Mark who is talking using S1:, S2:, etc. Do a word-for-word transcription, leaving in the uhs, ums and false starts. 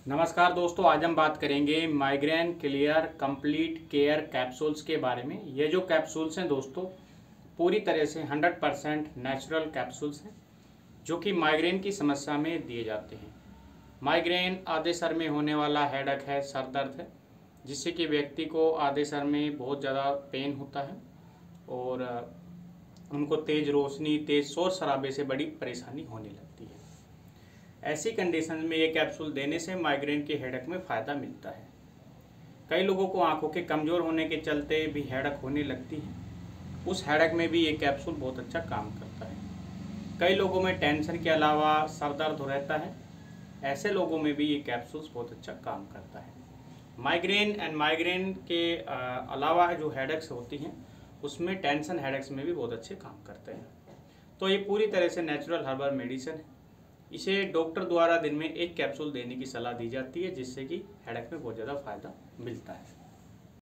S1: नमस्कार दोस्तों, आज हम बात करेंगे migraine clear complete care capsules के बारे में। ये जो कैप्सूल्स हैं दोस्तों, पूरी तरह से हंड्रेड परसेंट नेचुरल कैप्सूल्स हैं जो कि माइग्रेन की समस्या में दिए जाते हैं। माइग्रेन आधे सर में होने वाला हेडेक है, सर दर्द है, जिससे कि व्यक्ति को आधे सर में बहुत ज़्यादा पेन होता है और उनको तेज़ रोशनी, तेज़ शोर शराबे से बड़ी परेशानी होने लगती है। ऐसी कंडीशन में ये कैप्सूल देने से माइग्रेन के हेडेक में फ़ायदा मिलता है। कई लोगों को आंखों के कमज़ोर होने के चलते भी हेडेक होने लगती है, उस हेडेक में भी ये कैप्सूल बहुत अच्छा काम करता है। कई लोगों में टेंशन के अलावा सर दर्द रहता है, ऐसे लोगों में भी ये कैप्सूल्स बहुत अच्छा काम करता है। माइग्रेन एंड माइग्रेन के अलावा जो हेडेक्स होती हैं उसमें टेंशन हेडेक्स में भी बहुत अच्छे काम करते हैं। तो ये पूरी तरह से नेचुरल हर्बल मेडिसिन है। इसे डॉक्टर द्वारा दिन में एक कैप्सूल देने की सलाह दी जाती है, जिससे कि हेडेक में बहुत ज़्यादा फायदा मिलता है।